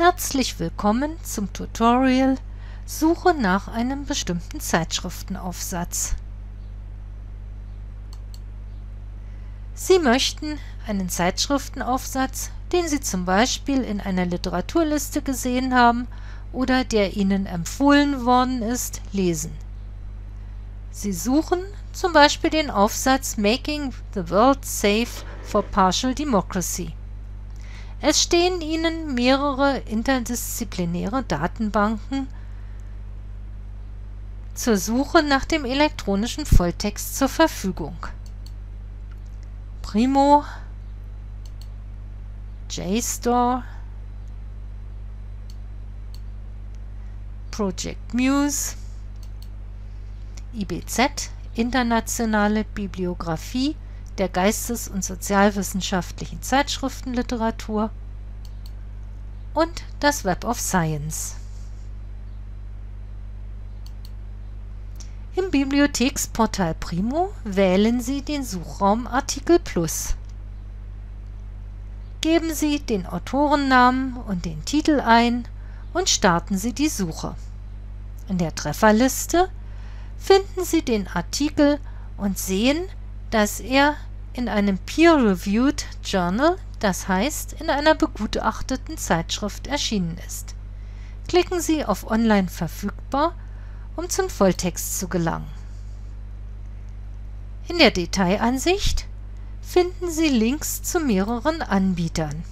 Herzlich willkommen zum Tutorial Suche nach einem bestimmten Zeitschriftenaufsatz. Sie möchten einen Zeitschriftenaufsatz, den Sie zum Beispiel in einer Literaturliste gesehen haben oder der Ihnen empfohlen worden ist, lesen. Sie suchen zum Beispiel den Aufsatz Making the World Safe for Partial Democracy. Es stehen Ihnen mehrere interdisziplinäre Datenbanken zur Suche nach dem elektronischen Volltext zur Verfügung. Primo, JSTOR, Project Muse, IBZ, Internationale Bibliographie der geistes- und sozialwissenschaftlichen Zeitschriftenliteratur und das Web of Science. Im Bibliotheksportal Primo wählen Sie den Suchraum Artikel Plus. Geben Sie den Autorennamen und den Titel ein und starten Sie die Suche. In der Trefferliste finden Sie den Artikel und sehen, dass er in einem Peer-Reviewed Journal, das heißt in einer begutachteten Zeitschrift, erschienen ist. Klicken Sie auf Online verfügbar, um zum Volltext zu gelangen. In der Detailansicht finden Sie Links zu mehreren Anbietern.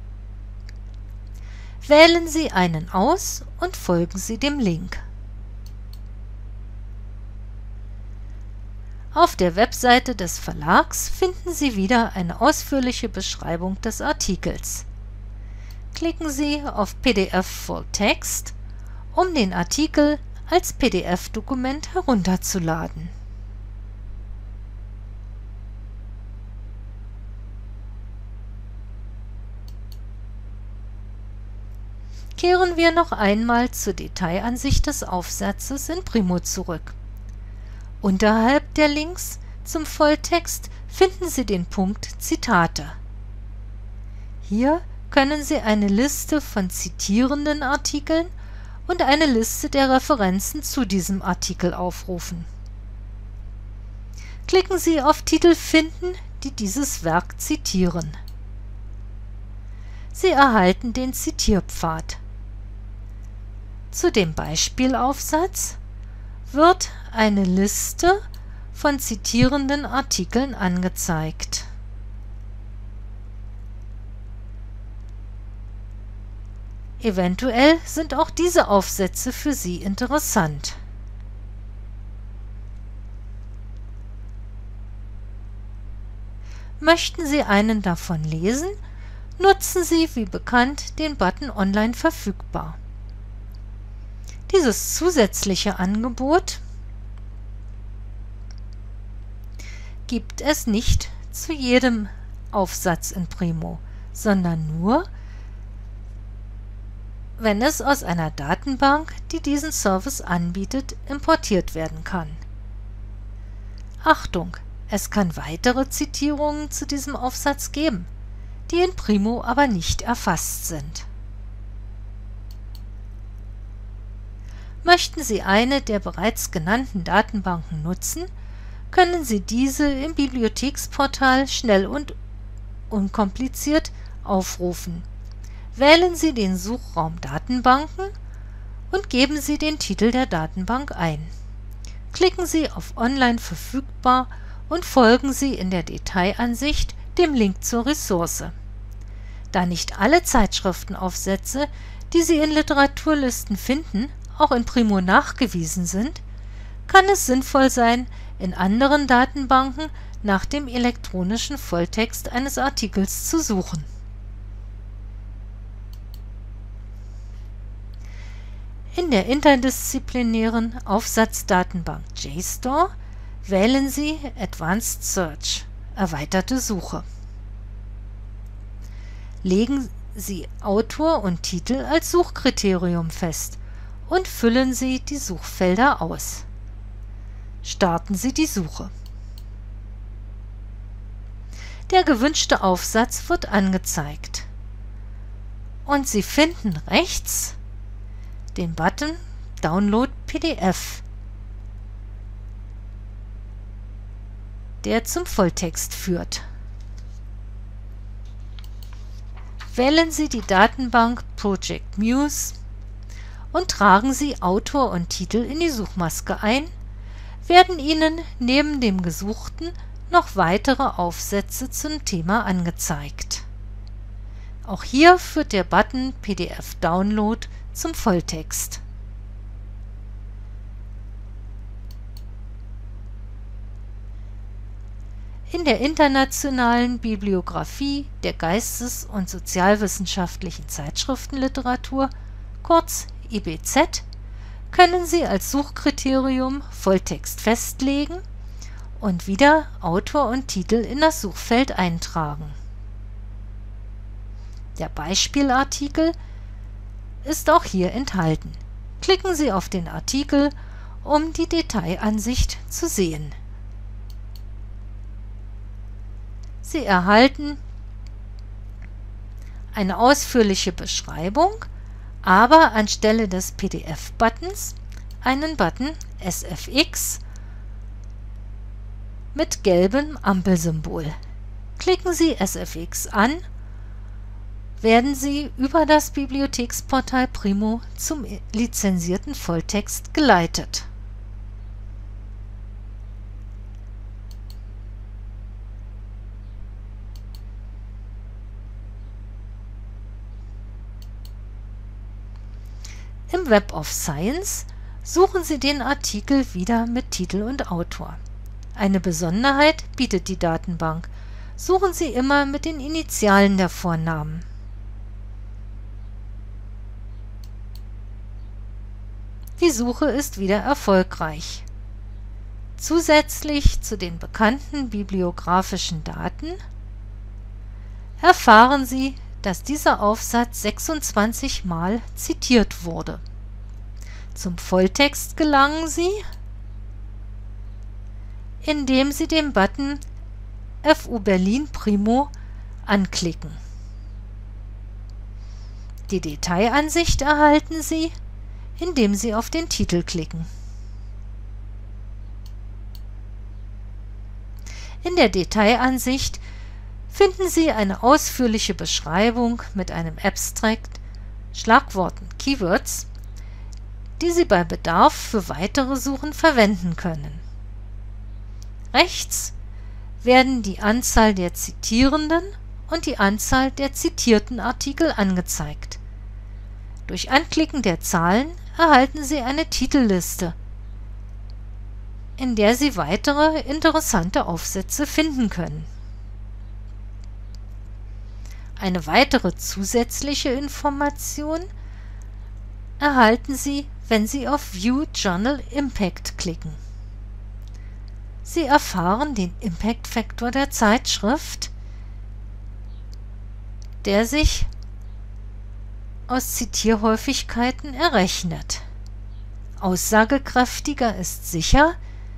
Wählen Sie einen aus und folgen Sie dem Link. Auf der Webseite des Verlags finden Sie wieder eine ausführliche Beschreibung des Artikels. Klicken Sie auf PDF Full Text, um den Artikel als PDF-Dokument herunterzuladen. Kehren wir noch einmal zur Detailansicht des Aufsatzes in Primo zurück. Unterhalb der Links zum Volltext finden Sie den Punkt Zitate. Hier können Sie eine Liste von zitierenden Artikeln und eine Liste der Referenzen zu diesem Artikel aufrufen. Klicken Sie auf Titel finden, die dieses Werk zitieren. Sie erhalten den Zitierpfad. Zu dem Beispielaufsatz wird eine Liste von zitierenden Artikeln angezeigt. Eventuell sind auch diese Aufsätze für Sie interessant. Möchten Sie einen davon lesen, nutzen Sie wie bekannt den Button Online verfügbar. Dieses zusätzliche Angebot gibt es nicht zu jedem Aufsatz in Primo, sondern nur, wenn es aus einer Datenbank, die diesen Service anbietet, importiert werden kann. Achtung! Es kann weitere Zitierungen zu diesem Aufsatz geben, die in Primo aber nicht erfasst sind. Möchten Sie eine der bereits genannten Datenbanken nutzen, können Sie diese im Bibliotheksportal schnell und unkompliziert aufrufen. Wählen Sie den Suchraum Datenbanken und geben Sie den Titel der Datenbank ein. Klicken Sie auf Online verfügbar und folgen Sie in der Detailansicht dem Link zur Ressource. Da nicht alle Zeitschriftenaufsätze, die Sie in Literaturlisten finden, auch in Primo nachgewiesen sind, kann es sinnvoll sein, in anderen Datenbanken nach dem elektronischen Volltext eines Artikels zu suchen. In der interdisziplinären Aufsatzdatenbank JSTOR wählen Sie Advanced Search, erweiterte Suche. Legen Sie Autor und Titel als Suchkriterium fest und füllen Sie die Suchfelder aus. Starten Sie die Suche. Der gewünschte Aufsatz wird angezeigt. und Sie finden rechts den Button Download PDF, der zum Volltext führt. Wählen Sie die Datenbank Project Muse und tragen Sie Autor und Titel in die Suchmaske ein, werden Ihnen neben dem Gesuchten noch weitere Aufsätze zum Thema angezeigt. Auch hier führt der Button PDF Download zum Volltext. In der internationalen Bibliographie der geistes- und sozialwissenschaftlichen Zeitschriftenliteratur, kurz IBZ, können Sie als Suchkriterium Volltext festlegen und wieder Autor und Titel in das Suchfeld eintragen. Der Beispielartikel ist auch hier enthalten. Klicken Sie auf den Artikel, um die Detailansicht zu sehen. Sie erhalten eine ausführliche Beschreibung, aber anstelle des PDF-Buttons einen Button SFX mit gelbem Ampelsymbol. Klicken Sie SFX an, werden Sie über das Bibliotheksportal Primo zum lizenzierten Volltext geleitet. Im Web of Science suchen Sie den Artikel wieder mit Titel und Autor. Eine Besonderheit bietet die Datenbank. Suchen Sie immer mit den Initialen der Vornamen. Die Suche ist wieder erfolgreich. Zusätzlich zu den bekannten bibliografischen Daten erfahren Sie, dass dieser Aufsatz 26 Mal zitiert wurde. Zum Volltext gelangen Sie, indem Sie den Button FU Berlin Primo anklicken. Die Detailansicht erhalten Sie, indem Sie auf den Titel klicken. In der Detailansicht finden Sie eine ausführliche Beschreibung mit einem Abstract, Schlagworten, Keywords, die Sie bei Bedarf für weitere Suchen verwenden können. Rechts werden die Anzahl der Zitierenden und die Anzahl der zitierten Artikel angezeigt. Durch Anklicken der Zahlen erhalten Sie eine Titelliste, in der Sie weitere interessante Aufsätze finden können. Eine weitere zusätzliche Information erhalten Sie, wenn Sie auf View Journal Impact klicken. Sie erfahren den Impact-Faktor der Zeitschrift, der sich aus Zitierhäufigkeiten errechnet. Aussagekräftiger ist sicher,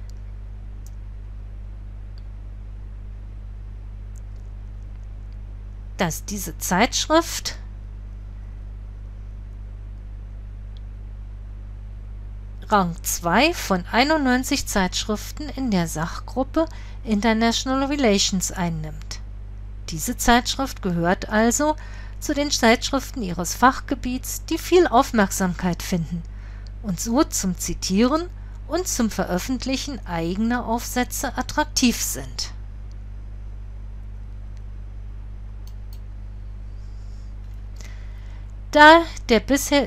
dass diese Zeitschrift Rang 2 von 91 Zeitschriften in der Sachgruppe International Relations einnimmt. Diese Zeitschrift gehört also zu den Zeitschriften ihres Fachgebiets, die viel Aufmerksamkeit finden und so zum Zitieren und zum Veröffentlichen eigener Aufsätze attraktiv sind. Da der bisher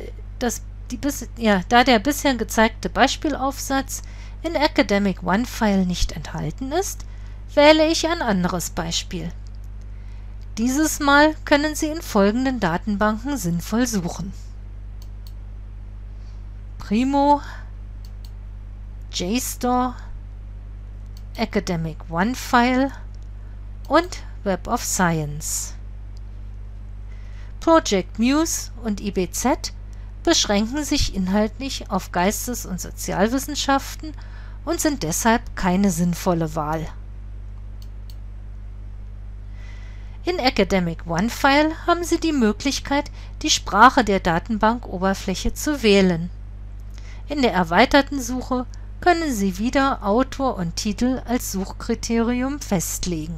gezeigte Beispielaufsatz in Academic OneFile nicht enthalten ist, wähle ich ein anderes Beispiel. Dieses Mal können Sie in folgenden Datenbanken sinnvoll suchen: Primo, JSTOR, Academic OneFile und Web of Science. Project Muse und IBZ beschränken sich inhaltlich auf Geistes- und Sozialwissenschaften und sind deshalb keine sinnvolle Wahl. In Academic OneFile haben Sie die Möglichkeit, die Sprache der Datenbankoberfläche zu wählen. In der erweiterten Suche können Sie wieder Autor und Titel als Suchkriterium festlegen.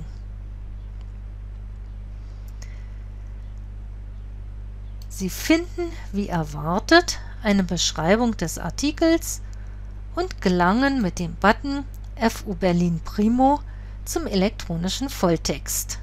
Sie finden, wie erwartet, eine Beschreibung des Artikels und gelangen mit dem Button FU Berlin Primo zum elektronischen Volltext.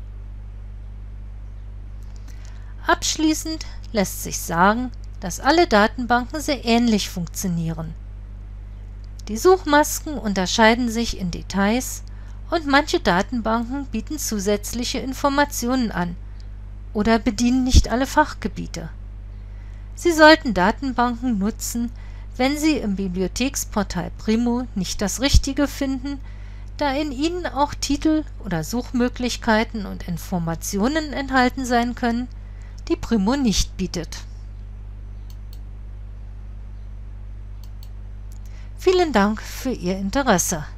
Abschließend lässt sich sagen, dass alle Datenbanken sehr ähnlich funktionieren. Die Suchmasken unterscheiden sich in Details und manche Datenbanken bieten zusätzliche Informationen an oder bedienen nicht alle Fachgebiete. Sie sollten Datenbanken nutzen, wenn Sie im Bibliotheksportal Primo nicht das Richtige finden, da in ihnen auch Titel oder Suchmöglichkeiten und Informationen enthalten sein können, die Primo nicht bietet. Vielen Dank für Ihr Interesse.